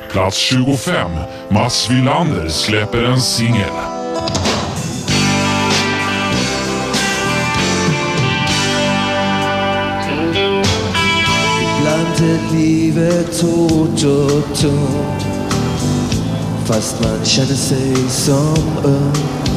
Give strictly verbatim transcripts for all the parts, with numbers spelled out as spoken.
Plats tjugofem. Mats Wilander släpper en singel. Ibland är livet hårt och tungt, fast man känner sig som ung.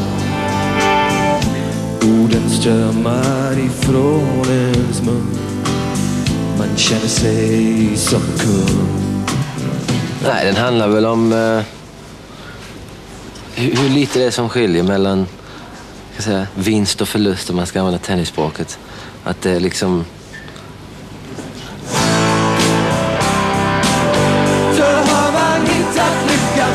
Orden strömmar ifrån ens mun, man känner sig som kung. Nej, den handlar väl om eh, hur, hur lite det är som skiljer mellan ska säga, vinst och förlust, om man ska använda tennisspråket. Att det är liksom... Så har man hittat lyckan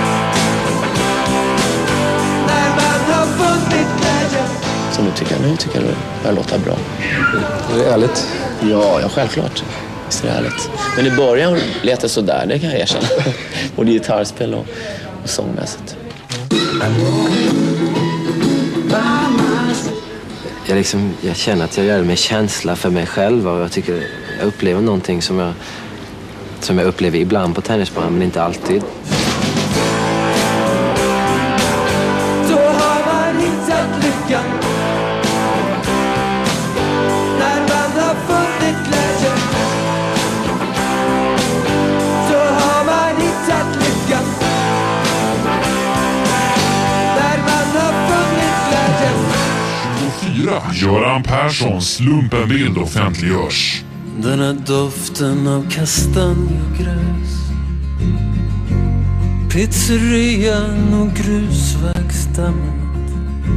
när man har funnit glädjen. Så nu tycker jag, nu tycker jag det låter bra. Är det ärligt? Ja, ja, självklart. Visst är det härligt. Men i början lät det sådär, det kan jag erkänna. Både gitarrspel och, och sångmässigt. Jag, liksom, jag känner att jag gör det med känsla för mig själv, och jag tycker jag upplever någonting som jag, som jag upplever ibland på tennisbanan, men inte alltid. Så har man hittat lyckan när man har funnit glädjen. Så har man hittat lyckan när man har funnit glädjen. tjugofyra. Göran Perssons lumpenbild offentliggörs. Den här doften av kastanjegräs, pizzerian och grusvägsdammet,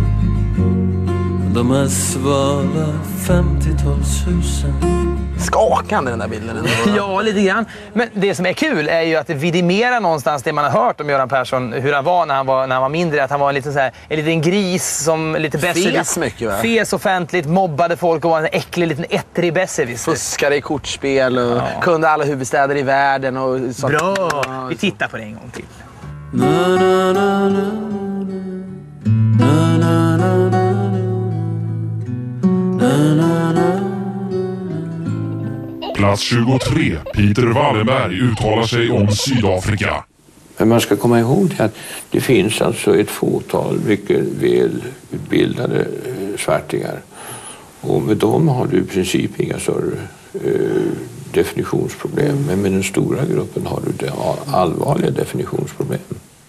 de här svala femtiotalshusen. Skakande den där bilden ändå. Ja, lite grann. Men det som är kul är ju att det vidimerar någonstans det man har hört om Göran Persson, hur han var när han var, när han var mindre. Att han var en liten, så här, en liten gris som lite besserwisser. Fes mycket, va? Fes offentligt, mobbade folk och var en äcklig liten ettrig besserwisser. Fuskade i kortspel och Ja. kunde alla huvudstäder i världen. Och sånt. Bra! Ja, Vi tittar på det en gång till. Na, na, na, na, na, na, na, na, na, na. Plats tjugotre. Peter Wallenberg uttalar sig om Sydafrika. Men man ska komma ihåg att det finns alltså ett fåtal mycket välutbildade svartingar. Och med dem har du i princip inga större eh, definitionsproblem. Men med den stora gruppen har du det, allvarliga definitionsproblem.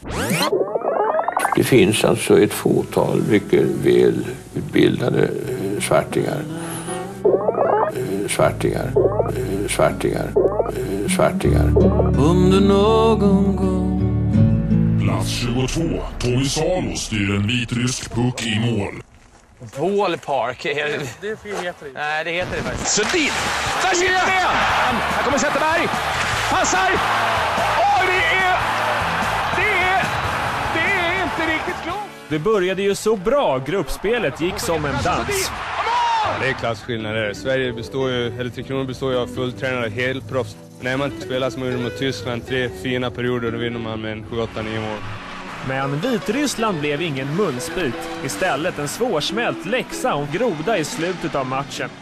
Det finns alltså ett fåtal mycket välutbildade eh, svartingar. Eh, svartingar, eh, svartingar, eh, svartingar. Om du någon gång. Plats tjugotvå. Tommy Salo styr en vitrysk puck i mål. Ballpark. Är det... Det heter det. Nej, det heter det faktiskt. Sundin! Där sitter det! Här kommer Zetterberg. Passar! Åh, det är... Det är... Det är inte riktigt klokt. Det började ju så bra. Gruppspelet gick som en dans. Ja, det är klassskillnader. Sverige består ju, eller Tre Kronor består ju av fulltränade helproffs. När man spelar som mot Tyskland tre fina perioder, då vinner man med en sju åtta nio mål. Men Vitryssland blev ingen munspit. Istället en svårsmält läxa och groda i slutet av matchen.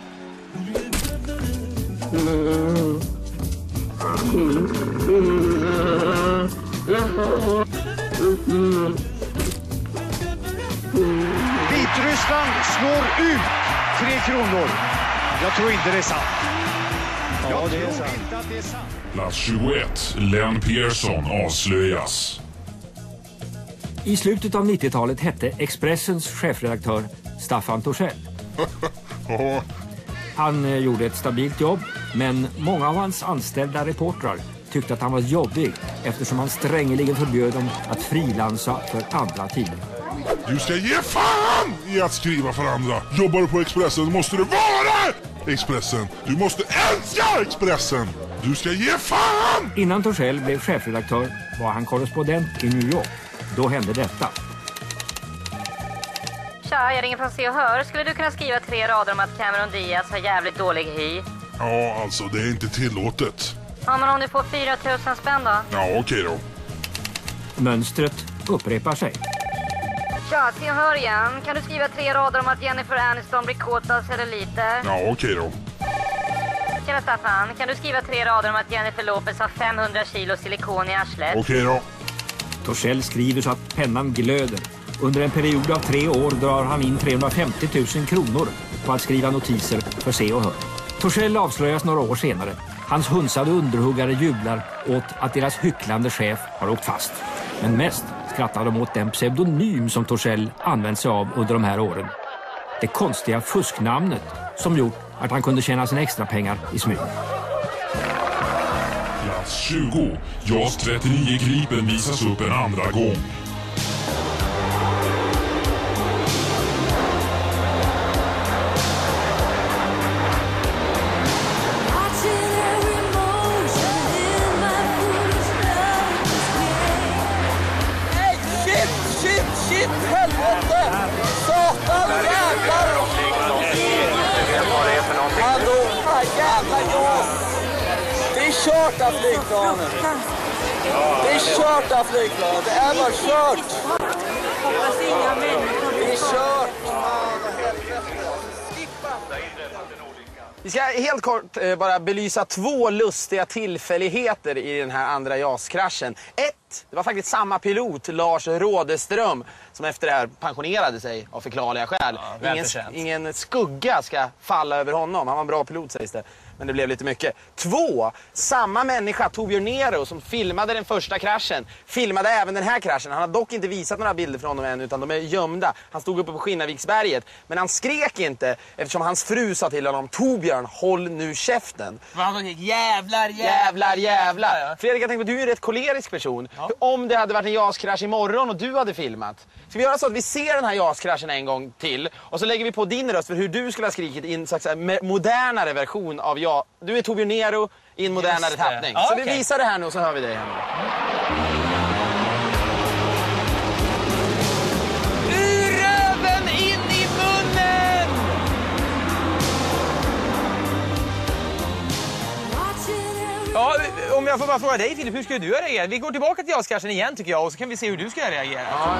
Vitryssland slår ut Tre Kronor. Jag tror inte det är sant. Jag tror inte att det är sant. Plats tjugoett. Len Persson avslöjas. I slutet av nittiotalet hette Expressens chefredaktör Staffan Torssell. Han eh, gjorde ett stabilt jobb, men många av hans anställda reportrar tyckte att han var jobbig eftersom han strängeligen förbjöd dem att frilansa för andra tidningar. Du ska ge fan i att skriva för andra. Jobbar du på Expressen måste du vara Expressen. Du måste älska Expressen. Du ska ge fan! Innan Torssell blev chefredaktör var han korrespondent i New York. Då hände detta. Tja, jag ringer från Se och Hör. Skulle du kunna skriva tre rader om att Cameron Diaz har jävligt dålig hy? Ja, alltså det är inte tillåtet. Ja, men om du får fyra tusen spänn då? Ja, okej då. Mönstret upprepar sig. Tja, Se och Hör igen. Kan du skriva tre rader om att Jennifer Aniston blir kåt av celluliter? Ja, okej då. Tjena Staffan, kan du skriva tre rader om att Jennifer Lopez har femhundra kilo silikon i arslet? Okej då. Torssell skriver så att pennan glöder. Under en period av tre år drar han in trehundrafemtio tusen kronor på att skriva notiser för Se och Hör. Torssell avslöjas några år senare. Hans hunsade underhuggare jublar åt att deras hycklande chef har åkt fast. Men mest skrattar de åt den pseudonym som Torssell använt sig av under de här åren. Det konstiga fusknamnet som gjort att han kunde tjäna sina extra pengar i smyg. Plats tjugo. JAS trettionio Gripen visas upp en andra gång. Shit, helvete! Satan, jävlar! Hallå, jävlar, ja! Det är kört av flygplanet! Det är kört av flygplanet! Det är bara kört! Det är kört! Vi ska helt kort eh, bara belysa två lustiga tillfälligheter i den här andra JAS-kraschen. Ett, det var faktiskt samma pilot, Lars Rådeström, som efter det här pensionerade sig av förklarliga skäl. Ja, ingen, ingen skugga ska falla över honom. Han var en bra pilot, sägs det. Men det blev lite mycket. Två, samma människa, Torbjörn Nero, som filmade den första kraschen, filmade även den här kraschen. Han har dock inte visat några bilder från honom än, utan de är gömda. Han stod uppe på Skinnarviksberget, men han skrek inte eftersom hans fru sa till honom: Torbjörn, håll nu käften. Men han gick jävlar, jävlar, jävlar, jävlar. Ja. Fredrik, jag tänker på, du är en rätt kolerisk person. Ja. Om det hade varit en JAS-krasch imorgon och du hade filmat, ska vi göra så att vi ser den här JAS-kraschen en gång till och så lägger vi på din röst för hur du skulle ha skrikit i en slags modernare version av ja. Du är Torbjörn Nero i en modernare tappning. Ja, så okay. Vi visar det här nu och så hör vi dig här nu. Ur röven in i munnen! Ja, om jag får bara fråga dig, Filip, hur skulle du ha reagerat? Vi går tillbaka till JAS-kraschen igen tycker jag och så kan vi se hur du ska reagera. Ja.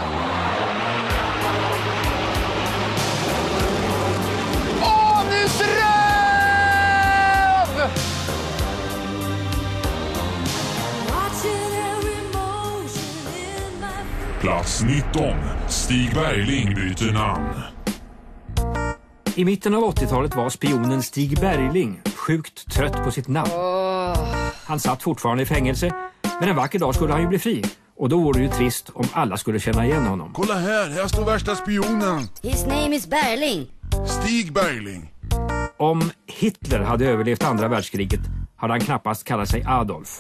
Plats nitton. Stig Bergling byter namn. I mitten av åttiotalet var spionen Stig Bergling sjukt trött på sitt namn. Han satt fortfarande i fängelse, men en vacker dag skulle han ju bli fri. Och då vore det ju trist om alla skulle känna igen honom. Kolla här, här står värsta spionen. His name is Bergling. Stig Bergling. Om Hitler hade överlevt andra världskriget hade han knappast kallat sig Adolf.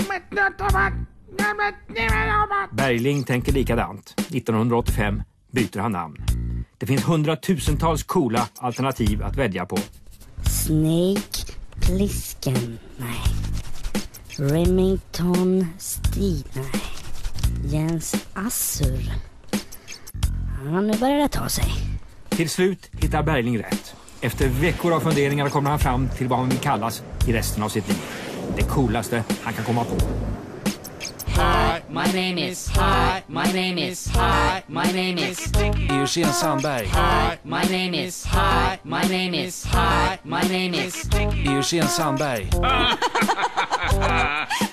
Bergling tänker likadant. nittonhundraåttiofem byter han namn. Det finns hundratusentals coola alternativ att välja på. Snake Plissken, nej. Remington Stig, nej. Jens Assur. Ja, nu börjar det ta sig. Till slut hittar Bergling rätt. Efter veckor av funderingar kommer han fram till vad han vill kallas i resten av sitt liv. Det coolaste han kan komma på. Hi, my name is. Hi, my name is. Hi, my name is. Eugen Sandberg. Hi, my name is. Hi, my name is. Hi, my name is. Eugen Sandberg.